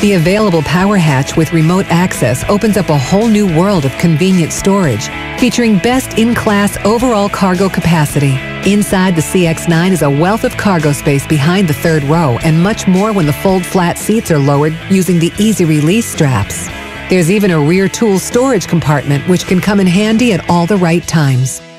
The available power hatch with remote access opens up a whole new world of convenient storage, featuring best-in-class overall cargo capacity. Inside the CX-9 is a wealth of cargo space behind the third row and much more when the fold-flat seats are lowered using the easy-release straps. There's even a rear tool storage compartment which can come in handy at all the right times.